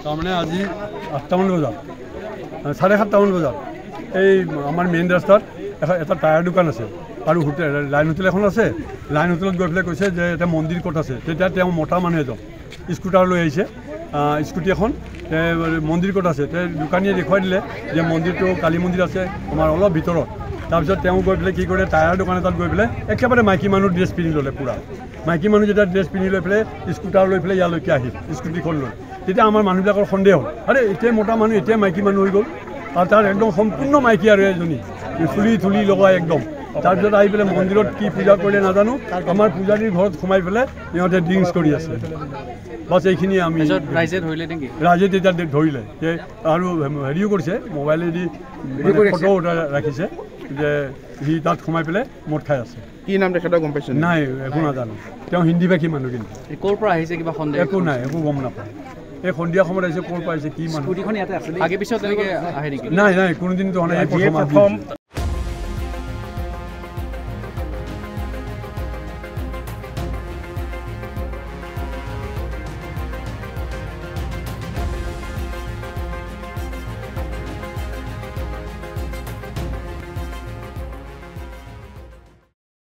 তাৰমানে আজি 8টামান বজাত 7:30টামান বজাত এই আমাৰ মেইন ৰাস্তাত এটা টায়াৰ দোকান আছে আৰু হোটেল লাইন হোটেল এখন আছে। লাইন হোটেলত গৈ পেলাই কৈছে যে এটা মন্দিৰ ক'ত আছে। তেতিয়া তেওঁ মতা মানুহ এজন স্কুটাৰ লৈ আহিছে, স্কুটি এখন, মন্দিৰ ক'ত আছে। দোকানীয়ে দেখুৱাই দিলে যে মন্দিৰটো কালী মন্দিৰ আছে আমাৰ অলপ ভিতৰত। তাৰপিছত তেওঁ গৈ পেলাই কি কৰে, টায়াৰ দোকান এটাত গৈ পেলাই একেবাৰে মাইকী মানুহ ড্ৰেছ পিন্ধি ল'লে পূৰা। মাইকী মানুহ যেতিয়া ড্ৰেছ পিন্ধি লৈ পেলাই স্কুটাৰ লৈ পেলাই ইয়ালৈকে আহিল স্কুটিখন লৈ। তেতিয়া আমাৰ মানুহবিলাকৰ সন্দেহ হ'ল, আৰে এতিয়াই মতা মানুহ এতিয়াই মাইকী মানুহ হৈ গ'ল। আৰু তাৰ একদম সম্পূৰ্ণ মাইকী আৰু এজনী চুলি থুলি লগাই একদম। তাৰপিছত আহি পেলাই মন্দিৰত কি পূজা কৰিলে নাজানো, আমাৰ পূজাৰীৰ ঘৰত সোমাই পেলাই সিহঁতে ড্ৰিংকছ কৰি আছে। বাছ এইখিনি আমি ৰাইজে ধৰিলে নেকি? ৰাইজে তেতিয়া ধৰিলে আৰু হেৰিও কৰিছে, মোবাইলেদি ফটো ৰাখিছে যে সি তাত সোমাই পেলাই মদ খাই আছে। কি নাম তেখেতৰ গম পাইছে? নাই, একো নাজানো। তেওঁ হিন্দী ভাষী মানুহ, কিন্তু ক'ৰ পৰা আহিছে কিবা সন্দেহ? একো নাই, একো গম নাপায়। এই সন্ধিয়া সময়ত আহিছে, ক'ৰ পৰা আহিছে কি মানুহ। আগে পিছত তেনেকৈ আহে নেকি? নাই, কোনোদিনটো হোৱা নাই।